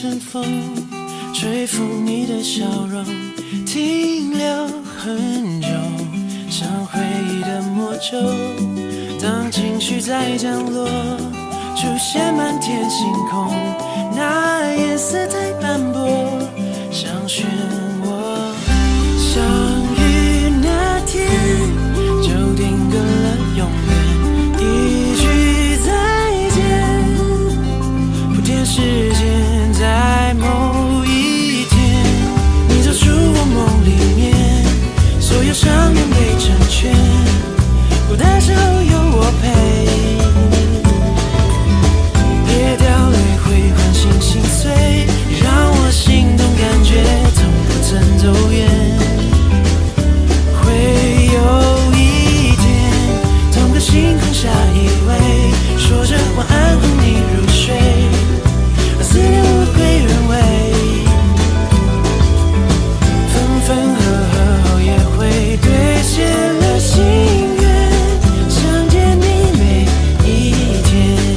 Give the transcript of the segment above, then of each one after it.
阵风，吹拂你的笑容，停留很久，像回忆的魔咒。当情绪在降落，出现满天星空，那颜色太斑驳，像漩涡。相遇那天，就定格了永远，一句再见，铺垫时间，在某一天，你走出我梦里面，所有想念被成全，孤单时候有我陪，别掉泪会唤醒心碎，让我心动感觉从不曾走远。会有一天，同个星空下依偎，说着晚安哄你入睡，让思念无归原位。分分合合后也会兑现了心愿，想见你每一天。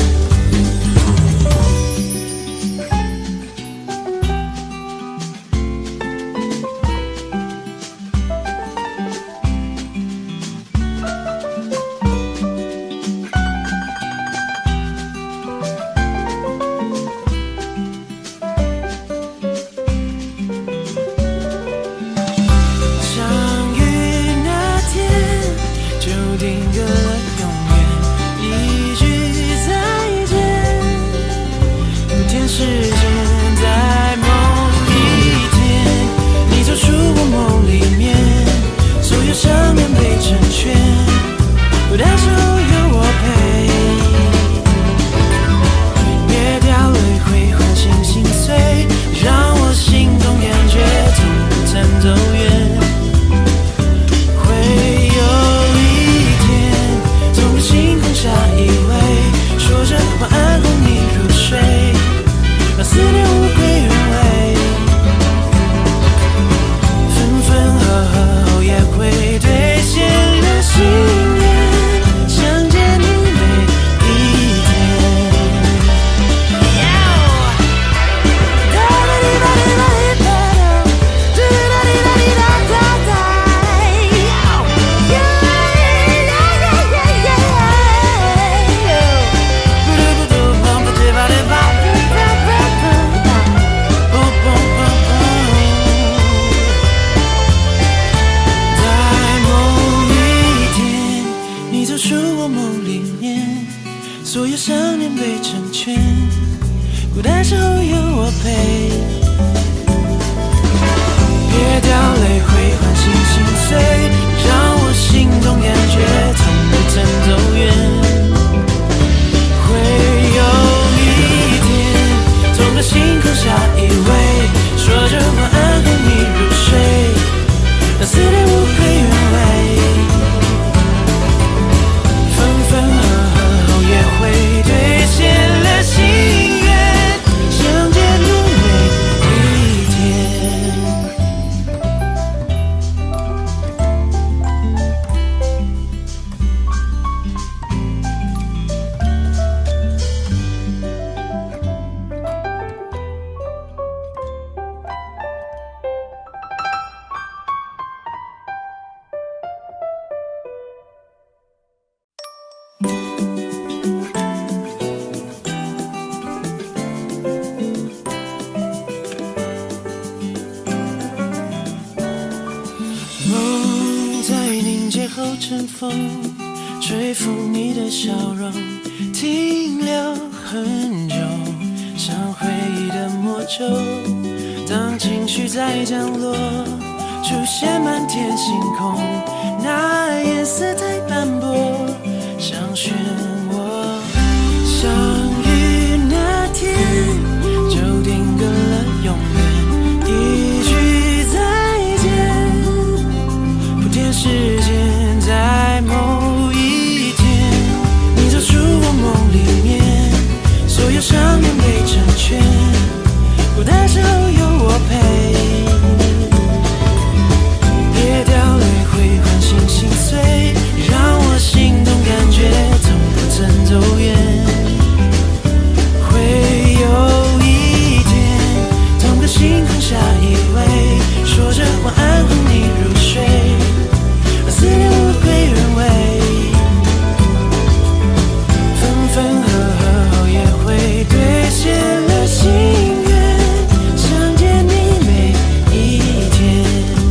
相遇那天，就定格了永远，一句再见，铺垫时间，在某一天，你走出我梦里面，所有想念被成全，孤单时候有我陪，别掉泪会唤醒心碎，让我心动感觉从不曾走远。会有一天，从个星空下依偎，说着晚安哄你入睡，让思念无归原位。分分合合后也会兑现了心愿，想见你每一天。在某一天，你走出我梦里面，所有想念被成全，孤单时候有我陪，别掉泪会唤醒心碎，让我心动感觉从不曾走远。会有一天，从个星空下依偎，说着晚安哄你入睡，让思念无归原位。分分合合后也会兑现了心愿，想见你每一天。梦在凝结后尘封，吹拂你的笑容，停留很久，像回忆的魔咒。当情绪在降落，出现满天星空，那颜色太斑驳，像漩涡。相遇那天，就定格了永远，一句再见，铺垫时间，在某一天，你走出我梦里面，所有想念被成全，孤单时候有我陪，别掉泪会唤醒心碎，让我心动感觉从不曾走远。 星空下依偎，说着晚安哄你入睡，让思念无归原位。分分合合后也会兑现了心愿，想见你每一天。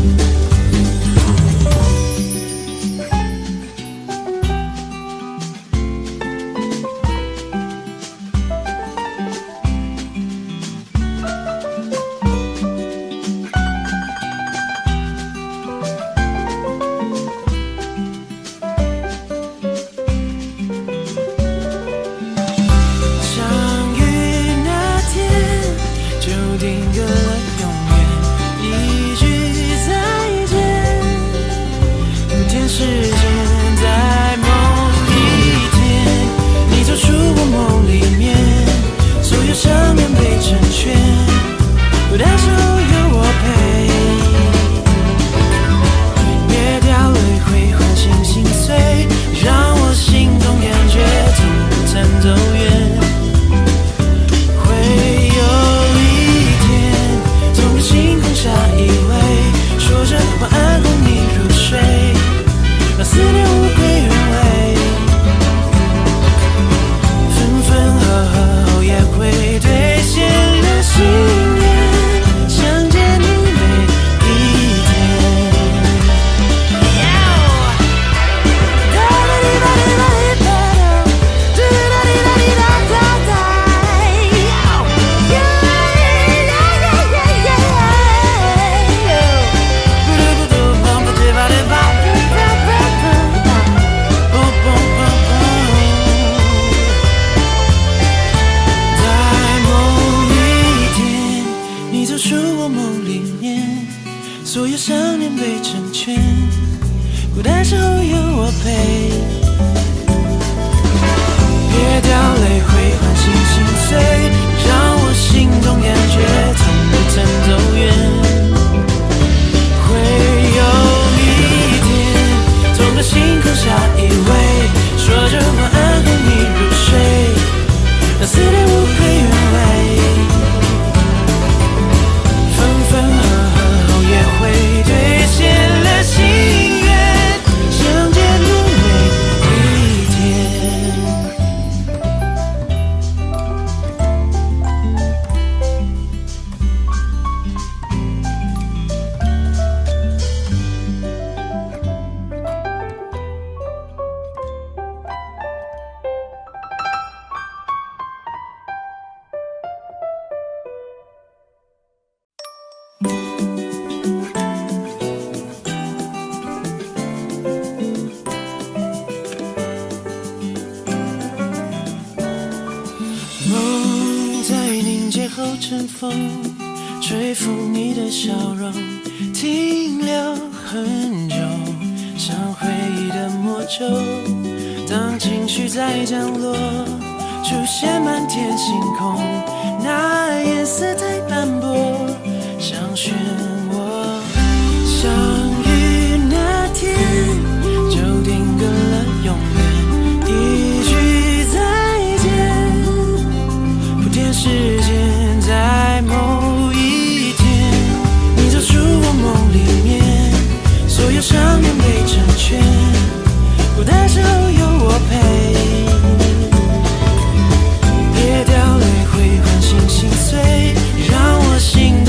梦在凝结后尘封，吹拂你的笑容，停留很久，像回忆的魔咒。当情绪在降落，出现满天星空，那颜色太斑驳，像漩涡。相遇那天就定格了永远，一句再见，铺垫时间，在某一天，你走出我梦里面，所有想念被成全，孤单时候有我陪，别掉泪会唤醒心碎，让我心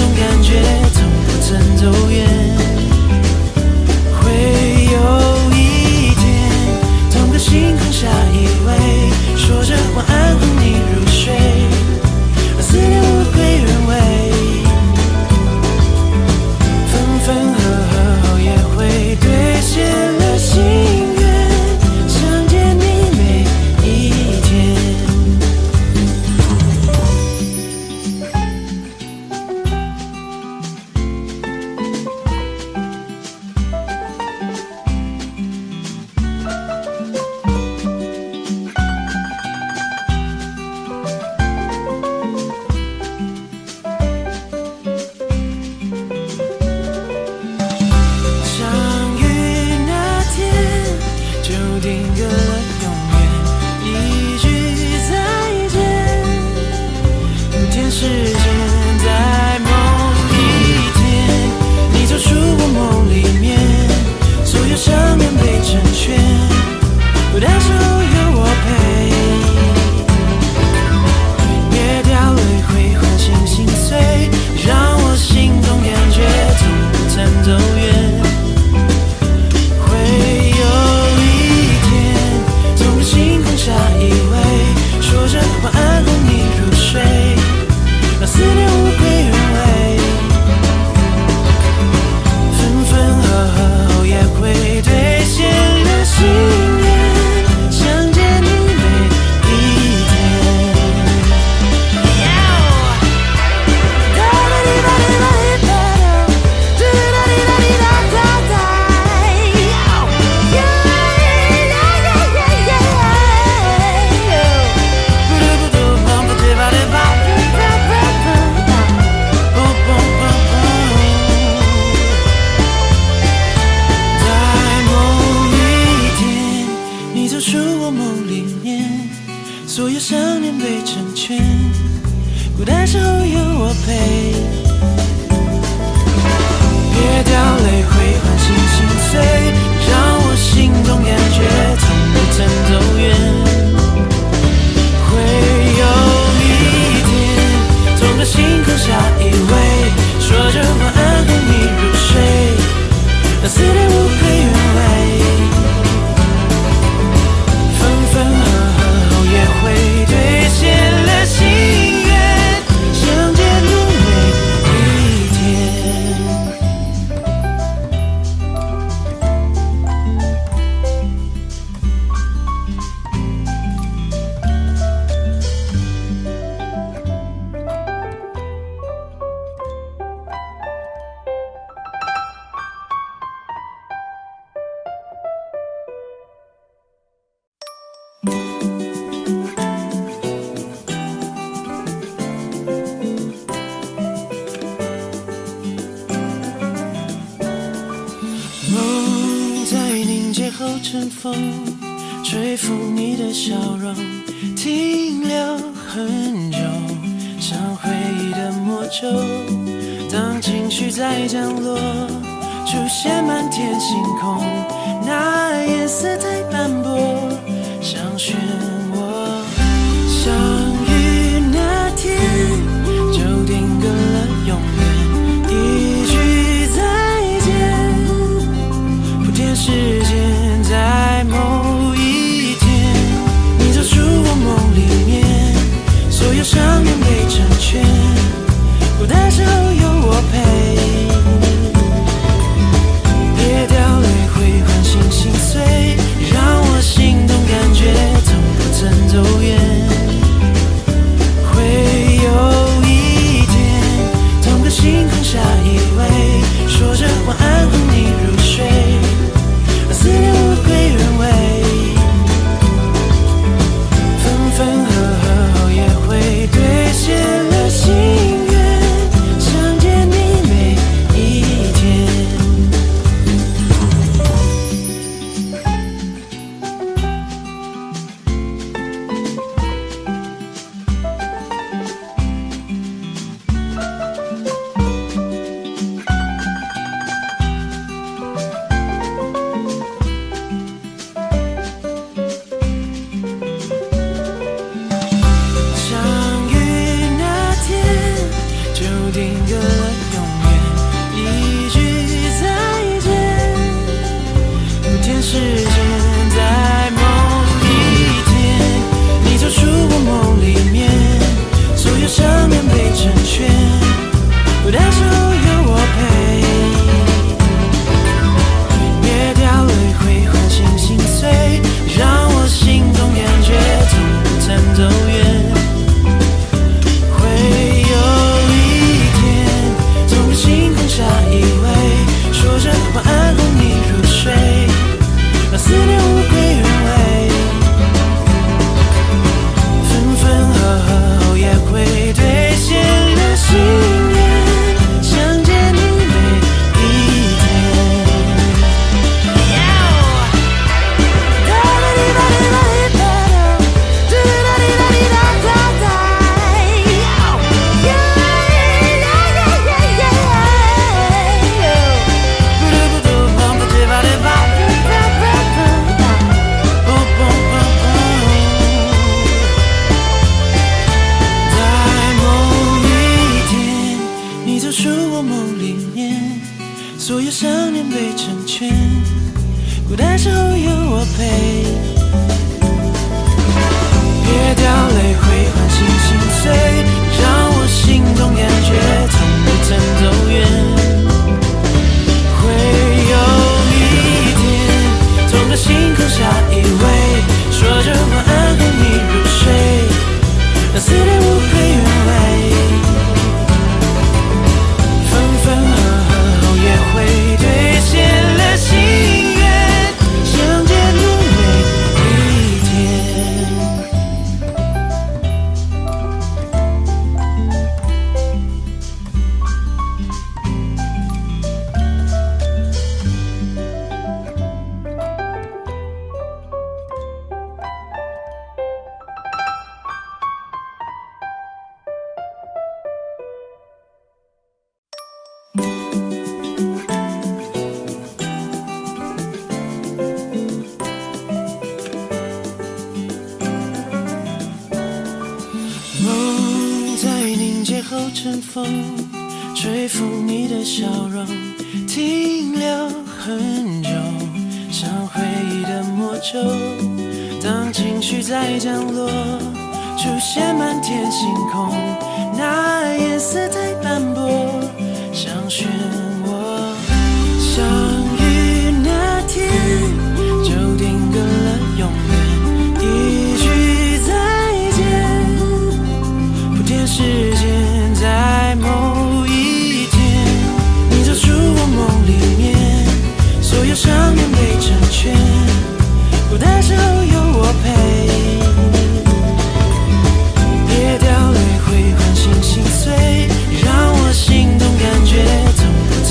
阵风，吹拂你的笑容，停留很久，像回忆的魔咒。当情绪在降落，出现满天星空，那颜色太斑驳，像漩涡。相遇那天，就定格了永远，一句再见，不填时间，在某一天，你走出我梦里面，所有伤痕被成全，孤单时候有我陪，别掉泪会唤醒心碎，让我心动感觉从不曾走远。会有一天，同个星空下依偎，说着晚安哄你入睡，思念无归人味，分分合合后也会兑现了心愿，想见你每一天。相遇那天，就定格了永远，一句再见，不填时间，在某一天，你走出我梦里面，所有伤痕被成全，孤单时候有我陪，别掉泪会唤醒心碎，让我心动感觉从不曾走远。会有一天，从星空下依偎，说着晚安哄你入睡，让思念无归人味，分分合合后也会兑现了心愿，想见你每一天。在某一天，你走出我梦里面，所有想念被成全，孤单时候有我陪，别掉泪会唤醒心碎，让我心动感觉从不曾走远。会有一天，同个星空下依偎，说着晚安哄你入睡，让思念无归原味，分分合合后也会兑现了心愿，想见你每一天。梦在凝结后尘封，吹拂你的笑容，停留很久，像回忆的魔咒。当情绪在降落，出现满天星空，那颜色太斑驳，像漩涡。相遇那天，就定格了永远，一句再见，不填时间，在某一天，你走出我梦里面，所有伤痕被成全，孤单时候有我陪，别掉泪会唤醒心碎，让我心动感觉从不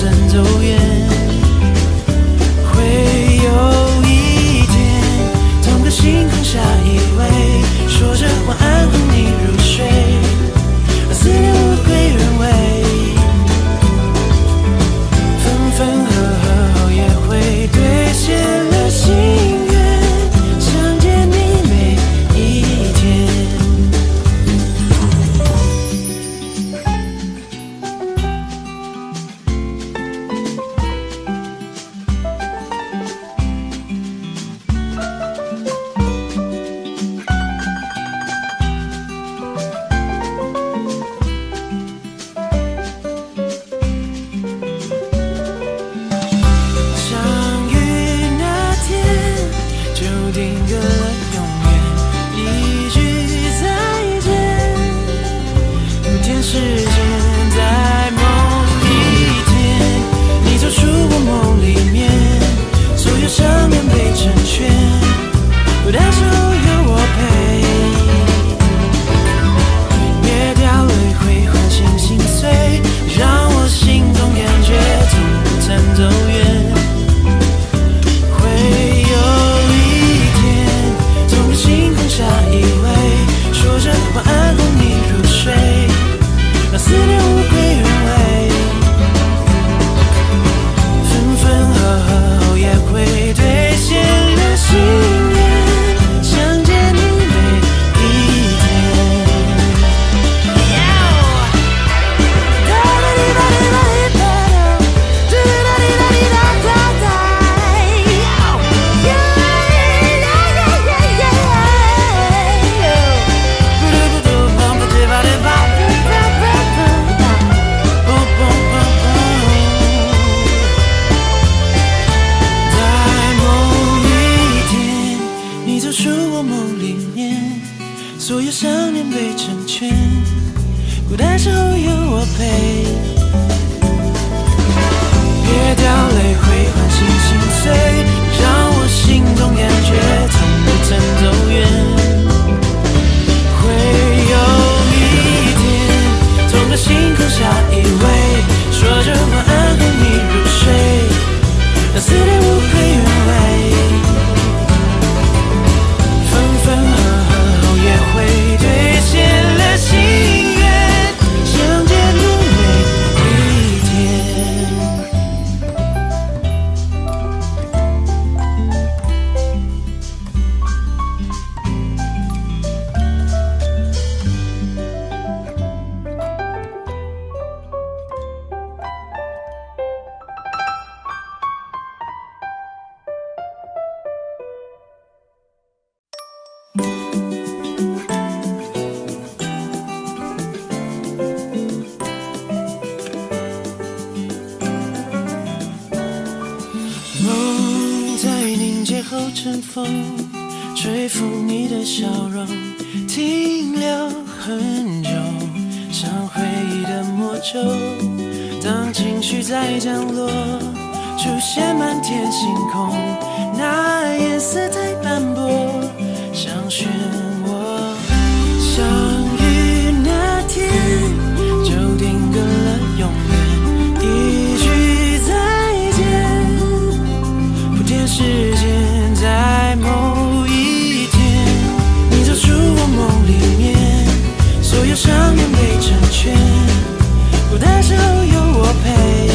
阵风，吹拂你的笑容，停留很久，像回忆的魔咒。当情绪在降落，出现满天星空，那颜色太斑驳，像漩涡。相遇那天，就定格了永远，一句再见，铺垫时间，在某一天，你走出我梦里面，所有想念被成全，孤单时候有我陪，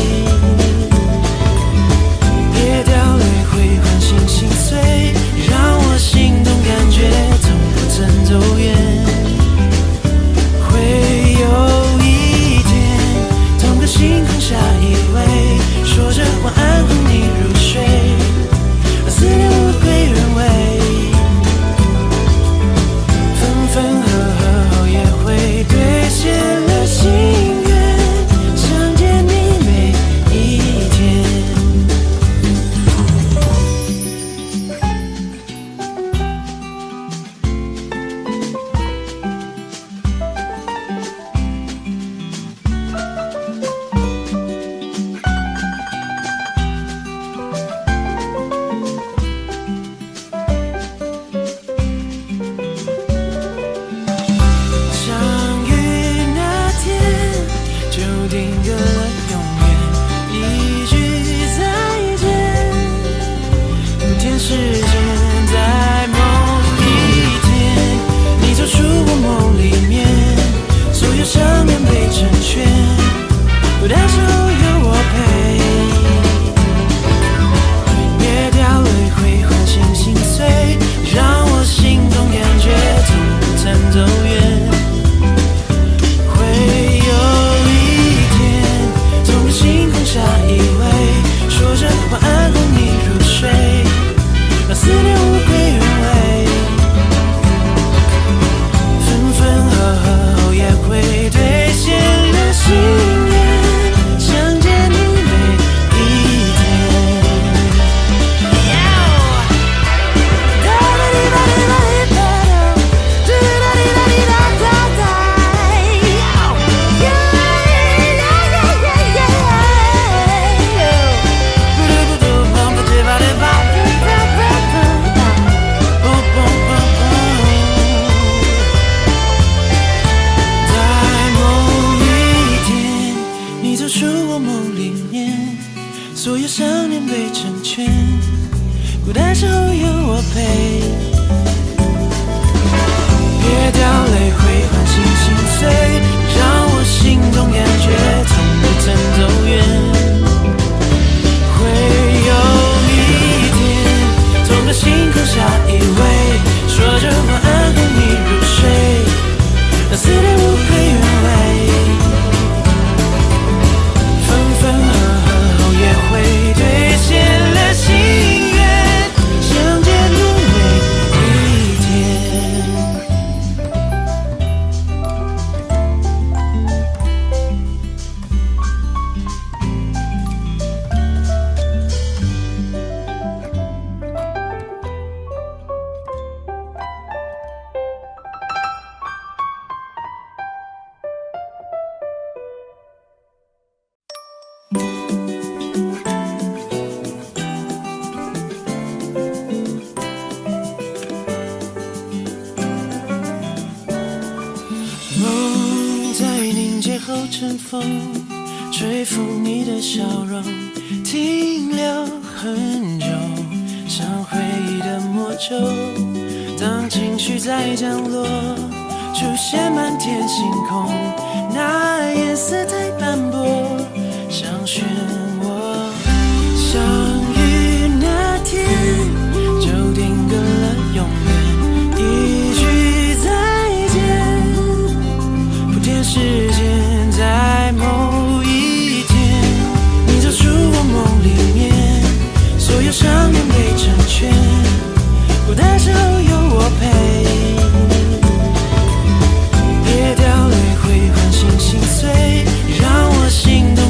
别掉泪会唤醒心碎，让我心动感觉从不曾走远。会有一天，同个星空下依偎，说着晚安哄你入睡，思念无归原位，分分合合后也会兑现了心愿，想见你每一天。相遇那天，就定格了永远，一句再见，铺垫时间，在某一天，你走出我梦里面，所有想念被成全，孤单时候有我陪，别掉泪会唤醒心碎，让我心动感觉从不曾走远。会有一天，同个星空下依偎，说着晚安哄你入睡，让思念无归原位，分分合合后也会兑现了心愿，想见你每一天。在某一天，你走出我梦里面，所有想念被成全，孤单时候有我陪，别掉泪会唤醒心碎，让我心动感觉从不曾走远。会有一天，同个星空下依偎，说着晚安哄你入睡，让思念无归原位，分分合合后也会兑现了心愿，想见你每一天。梦在凝结后尘封，吹拂你的笑容，停留很久，像回忆的魔咒。当情绪在降落，出现满天星空，那颜色太斑驳，像漩涡。相遇那天，就定格了永远，一句再见，铺垫时间，在某一天，你走出我梦里面，所有想念被成全，孤单时候有我陪，别掉泪会唤醒心碎，让我心动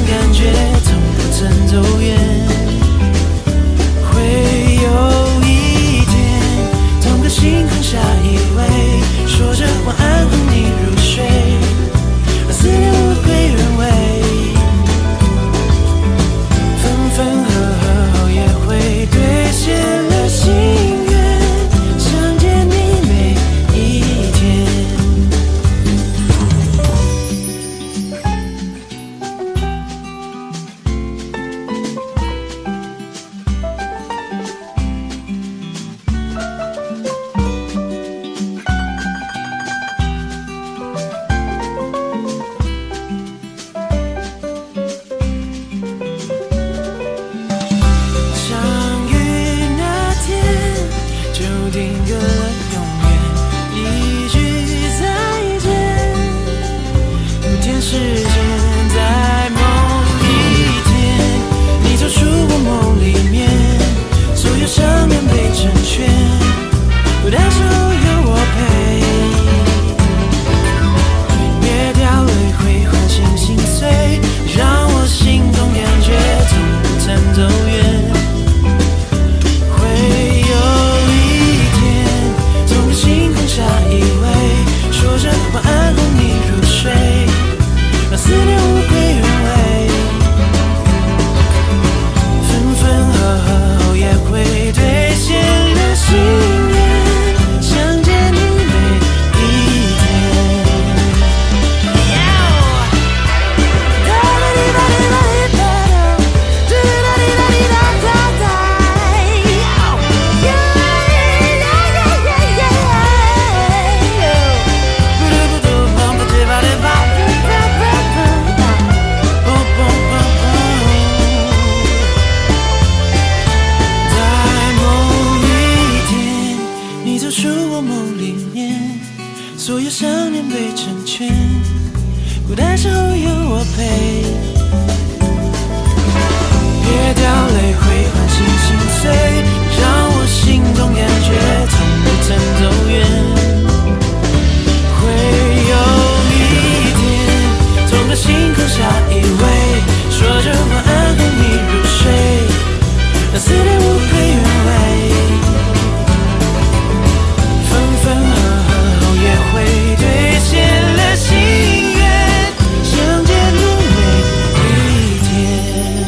走远。会有一天，从这星空下依偎，说着晚安哄你入睡，让思念无归原位。分分合合后也会兑现了心愿，想见你每一天。所有想念被成全，孤单时候有我陪。别掉泪会唤醒心碎，让我心动感觉从不曾走远。会有一天，从这星空下依偎，说着晚安哄你入睡，让思念无归原位。分分合合也会兑现了心愿，想见你每一天。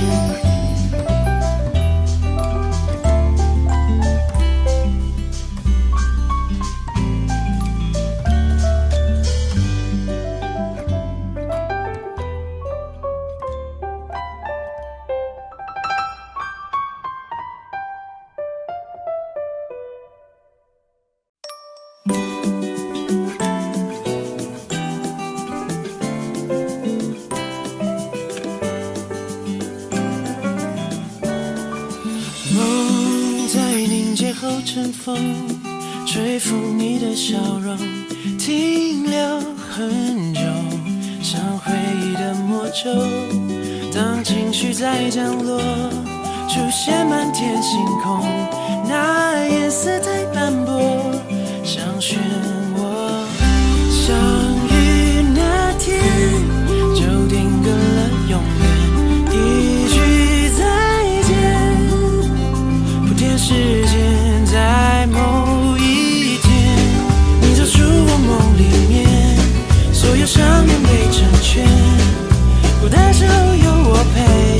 梦在凝结后尘封，吹拂你的笑容，停留很久，像回忆的魔咒。当情绪在降落，出现满天星空，那颜色太斑驳，像漩涡。相遇那天，就定格了永远，一句再见，铺垫时间，在某一天，你走出我梦里面，所有想念被成全，孤单时候有我陪。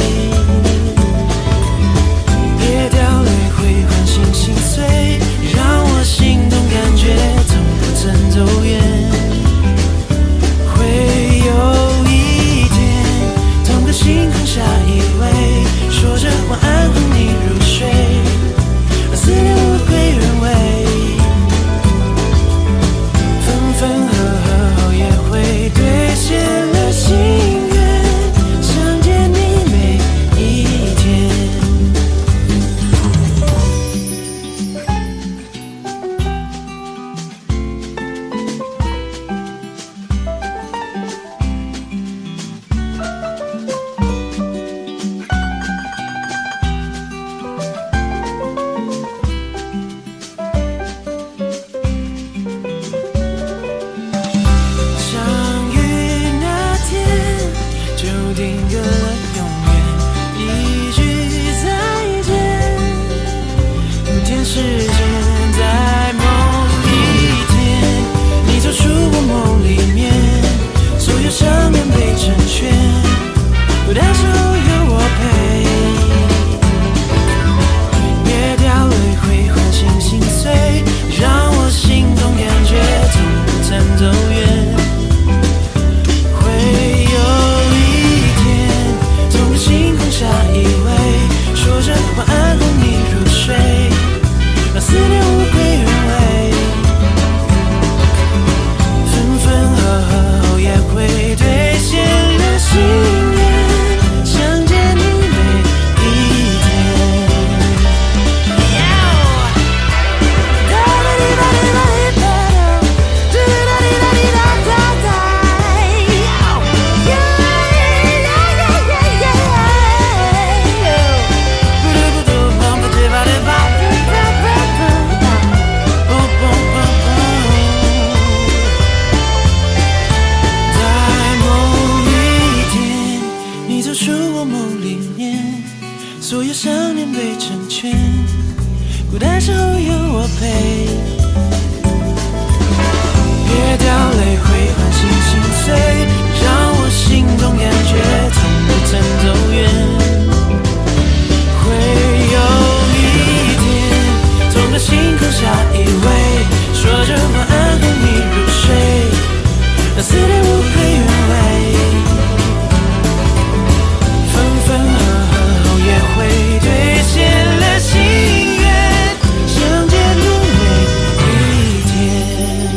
别掉泪会唤醒心碎，让我心动感觉从不曾走远。 所有想念被成全，孤单时候有我陪。别掉泪会唤醒心碎，让我心动感觉从不曾走远。会有一天，从个星空下依偎，说着晚安和你入睡，那思念无悔原味。分分合合后也会兑现了心愿，相见如每一天。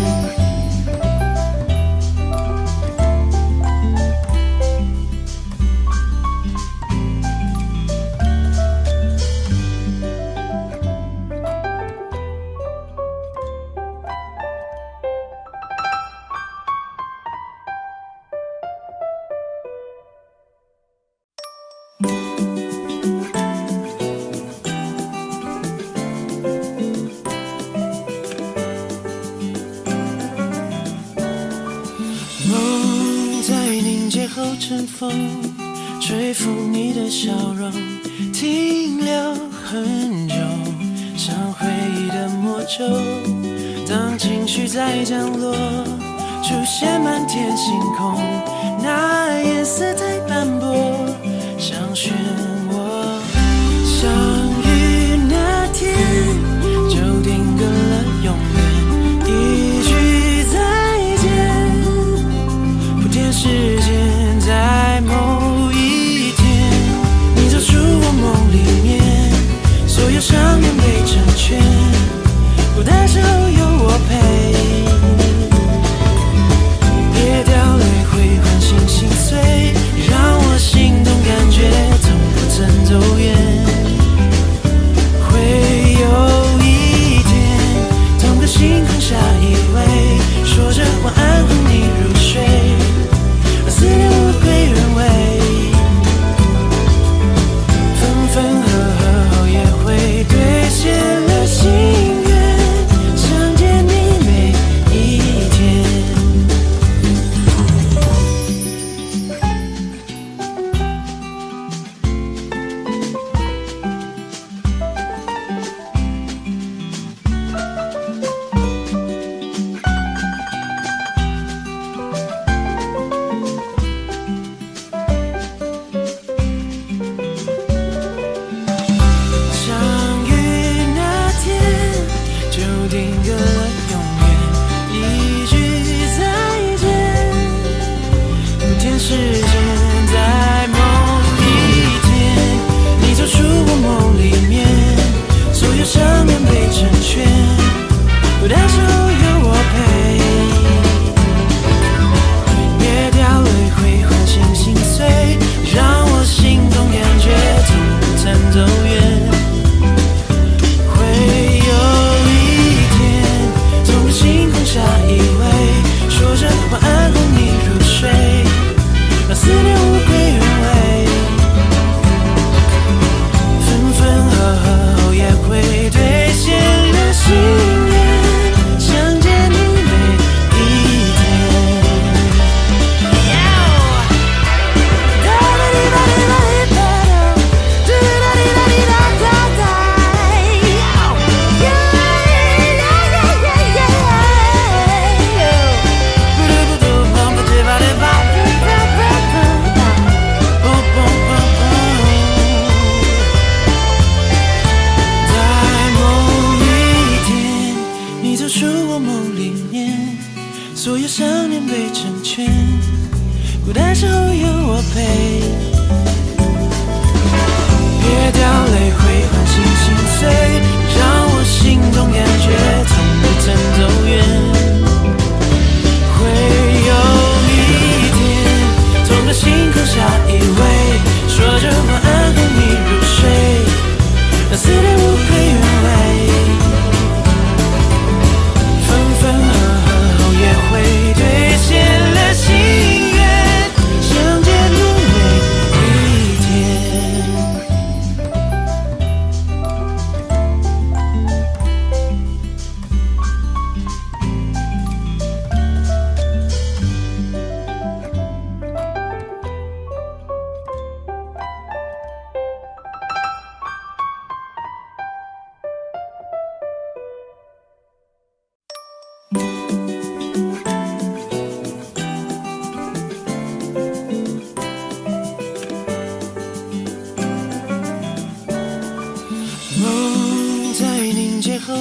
梦在凝结后尘封，吹拂你的笑容，停留很久，像回忆的魔咒。当情绪在降落，出现满天星空，那颜色太斑驳，像漩涡。相遇那天，就定格了永远，一句再见，铺垫时间，在某一天，你走出我梦里面，所有想念被成全，孤单时候有我陪。别掉泪会唤醒心碎，让我心动感觉从不曾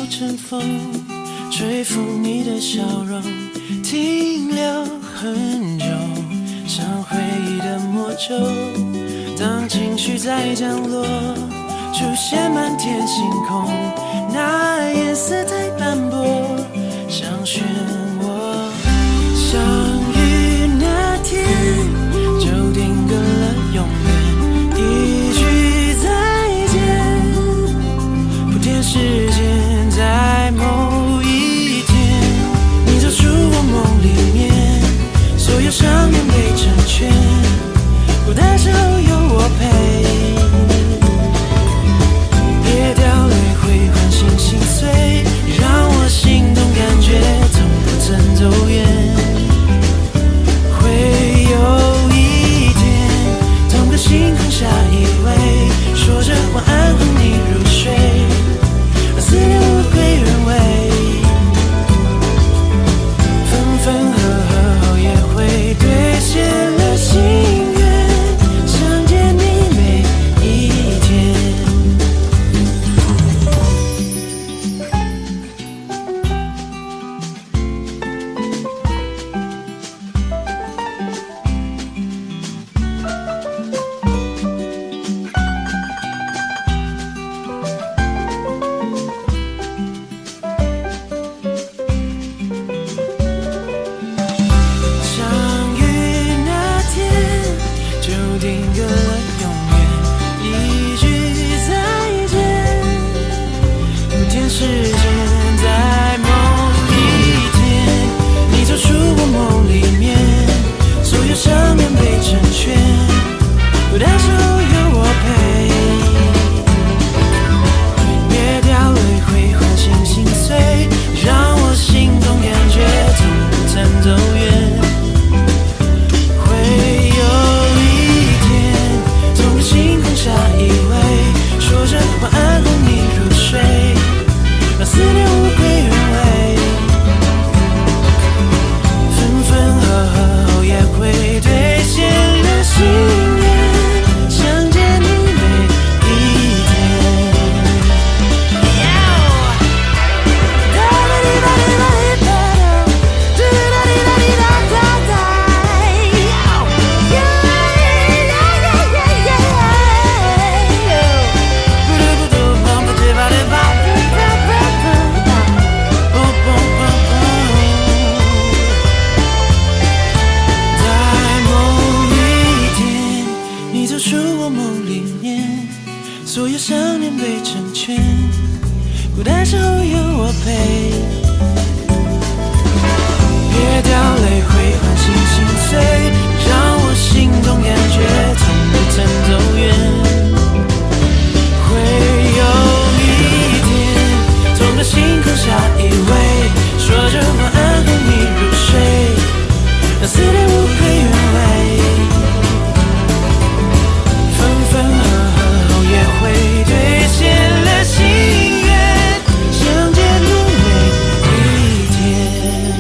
阵风，吹拂你的笑容，停留很久，像回忆的魔咒。当情绪在降落，出现满天星空，那颜色太斑驳，像漩涡。相遇那天，就定格了永远，一句再见，铺垫时间，在某一天，你走出我梦里面，所有想念被成全，孤单时候有我陪，别掉泪会唤醒心碎，让我心动感觉从不曾走远。会有一天，同个星空下依偎，说着晚安哄你入睡，让思念物归原位。分分合合后也会兑现了心愿，想见你每一天。所有想念被成全，孤单时候有我陪，别掉泪会唤醒心碎，让我心动感觉从不曾走远。会有一天，从个星空下依偎，说着晚安哄你入睡，让思念物归原位。分分合合后也会兑现了心愿，想见你每一天。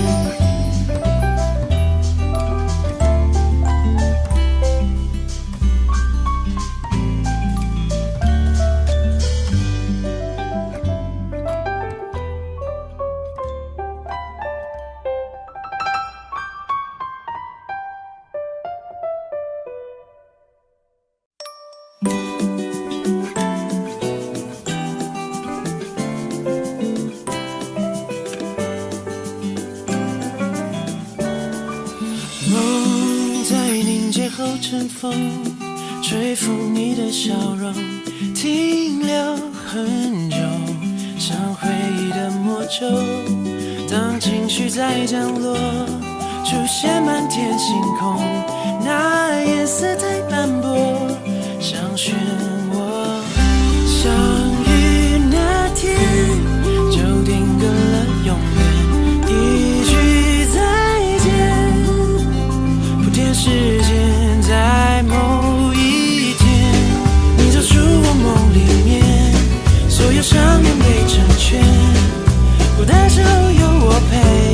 梦在凝结后尘封，吹拂你的笑容，停留很久，像回忆的魔咒。当情绪在降落，出现满天星空，那颜色太斑驳，像漩涡。相遇那天，就定格了永远，一句再见，铺垫时间，在某一天，你走出我梦里面，所有想念被成全，孤单时候有我陪，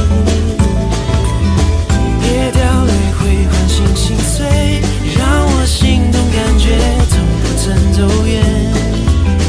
别掉泪会唤醒心碎，让我心动感觉从不曾走远。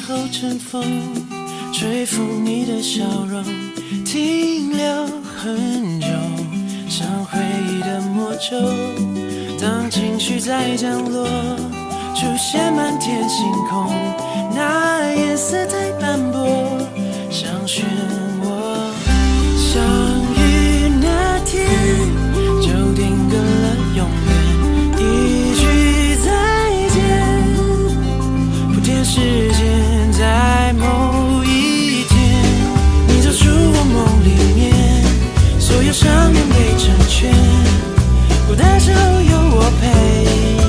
后尘封，吹拂你的笑容，停留很久，像回忆的魔咒。当情绪在降落，出现满天星空，那颜色太斑驳，像漩涡。相遇那天，就定格了永远，一句再见，铺垫时间，在某一天，你走出我梦里面，所有想念被成全，孤单时候有我陪，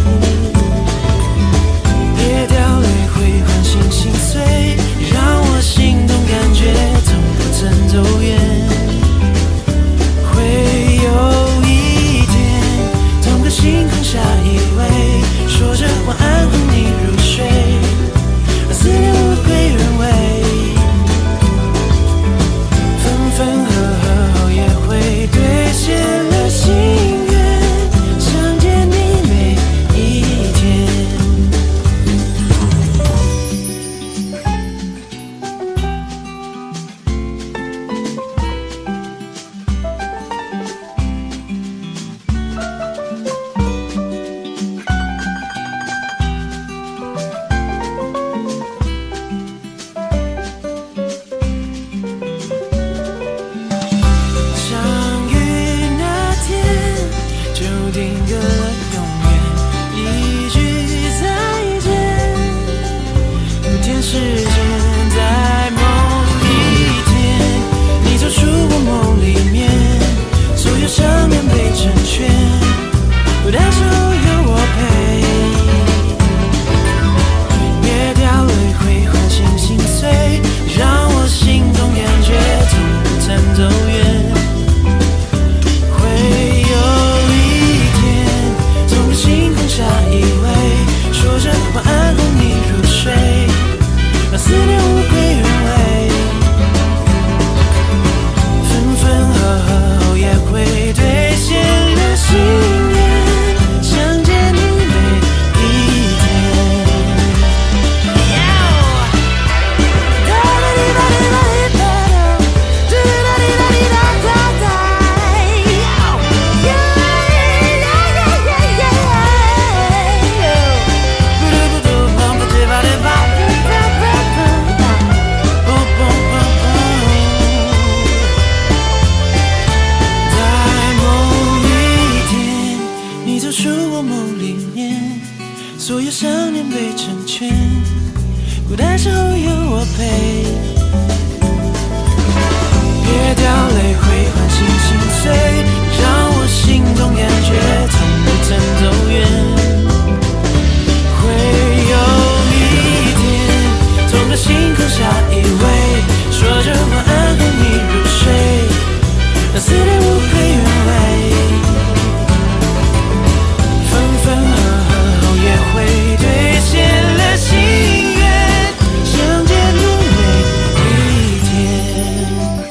别掉泪会唤醒心碎，让我心动感觉从不曾走远。会有一天，同个星空下依偎，说着晚安哄你入睡，让思念物归原位。分分合合后也会兑现了心愿，想见你每一天。相遇那天，就定格了永远，一句再见，铺垫时间，在某一天，你走出我梦里面，所有想念被成全，孤单时候有我陪，别掉泪会唤醒心碎，让我心动感觉从不曾走远。会有一天，从星空下依偎，说着晚安哄你入睡，让思念物归原位。分分合合后也会兑现了心愿，想见你每一天。在某一天，你走出我梦里面，所有想念被成全，孤单时候有我陪，别掉泪会唤醒心碎，让我心动感觉从不曾走远。会有一天，从这星空下依偎，说着晚安哄你入睡，让思念物归原位。分分合合后也会兑现了心愿，想见你每一天。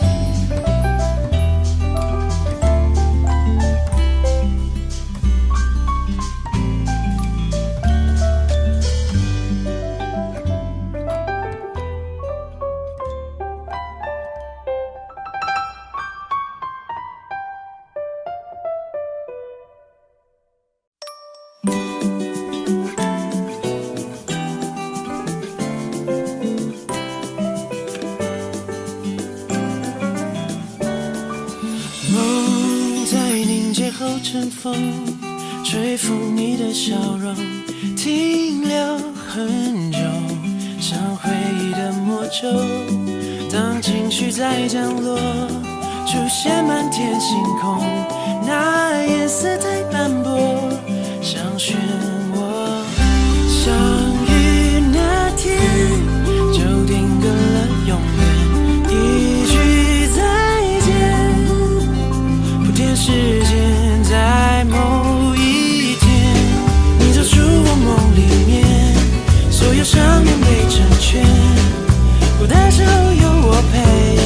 梦在凝结后尘封，吹拂你的笑容，停留很久，像回忆的魔咒。当情绪在降落，出现满天星空，那颜色太斑驳，像漩涡。相遇那天，就定格了永远，一句再见，铺垫时间，在某一天，你走出我梦里面，所有想念被成全，孤单时候有我陪，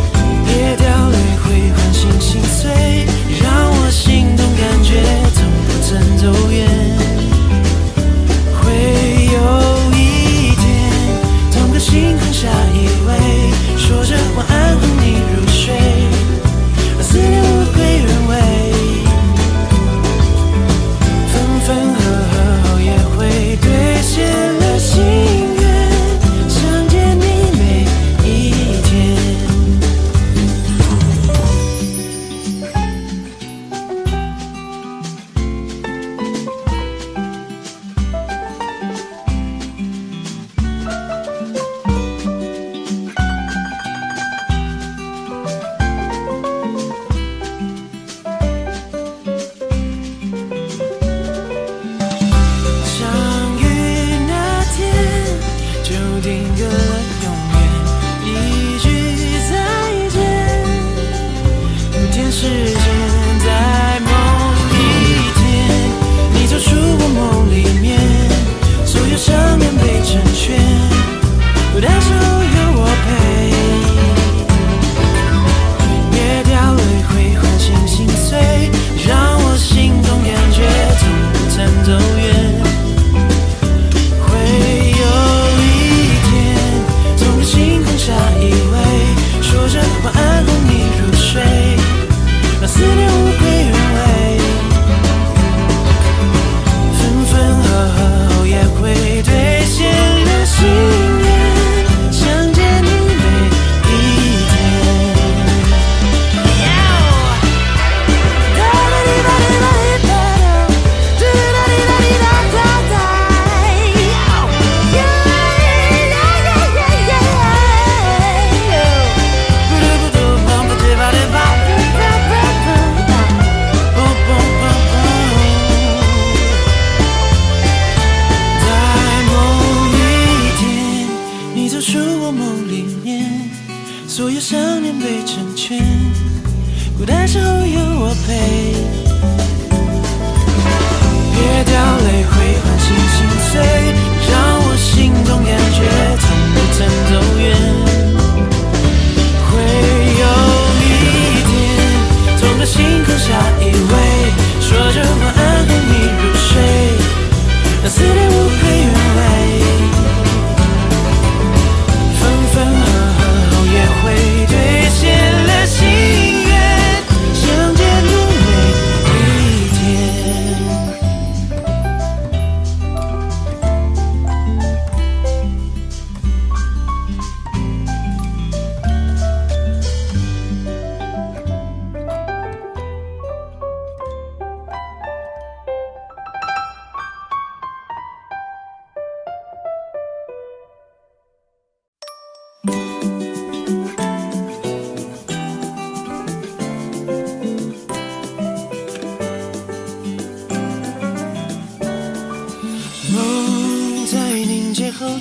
别掉泪会唤醒心碎，让我心动感觉从不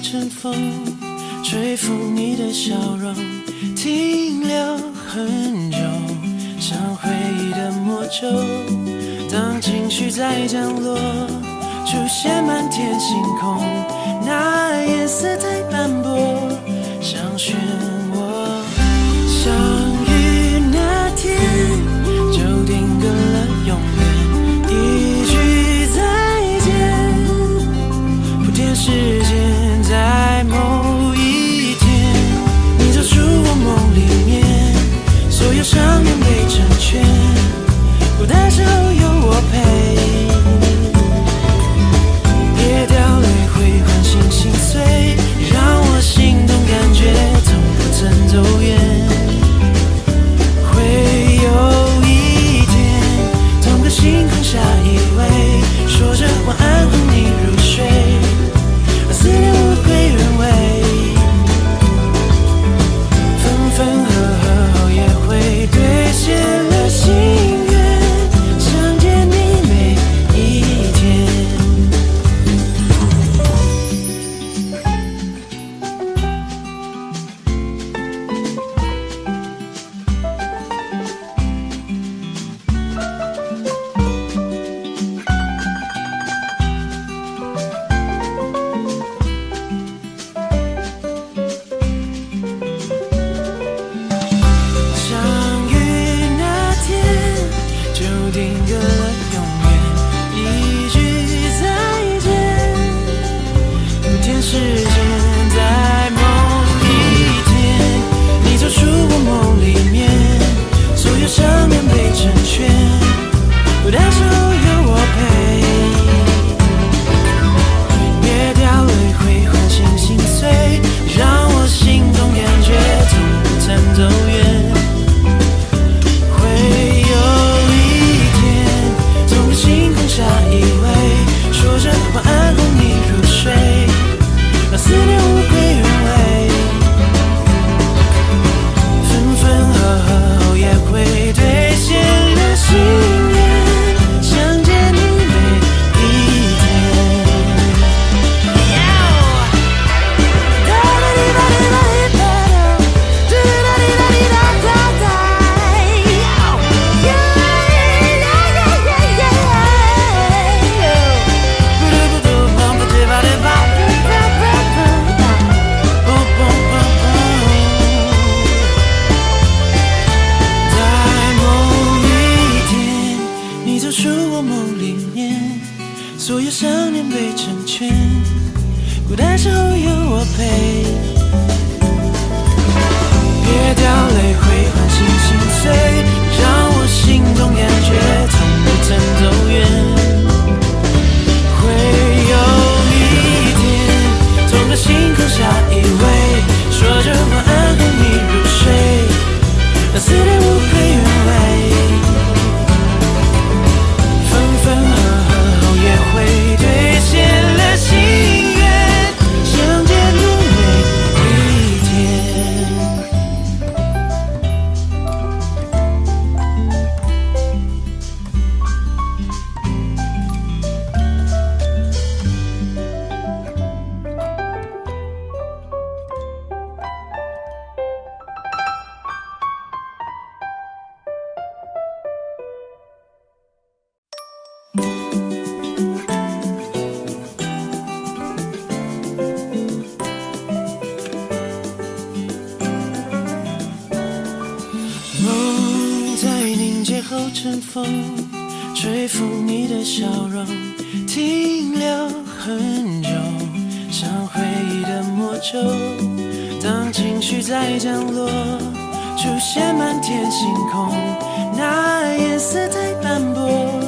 阵风，吹拂你的笑容，停留很久，像回忆的魔咒。当情绪在降落，出现满天星空，那颜色太斑驳，像漩涡。相遇那天，就定格了永远，一句再见，铺垫时间，在某一天，你走出我梦里面，所有想念被成全，孤单时候有我陪，别掉泪会唤醒心碎，让我心动感觉从不曾走远。会有一天，同个星空下依偎，说着晚安哄你入睡，让思念无归原位。分分合合后也会兑现了心愿，想见你每一天。相遇那天，就定格了永远，一句再见，铺垫时间，在某一天，你走出我梦里面，所有想念被成全，孤单时候有我陪，别掉泪会唤醒心碎，让我心动感觉从不曾走远。会有一天，同个星空下依偎，说着晚安哄你入睡，让思念无归原位。分分合合后也会兑现了心愿，想见你每一天。在某一天，你走出我梦里面，所有想念被成全，孤单时候有我陪，别掉泪会唤醒心碎，让我心动感觉从不曾走远。会有一天，同个星空下依偎，说着晚安哄你入睡，让思念无归原位。分分合合后也会兑现了心愿，想见你每一天。梦在凝结后尘封，吹拂你的笑容，停留很久，像回忆的魔咒。当情绪在降落，出现满天星空，那颜色太斑驳，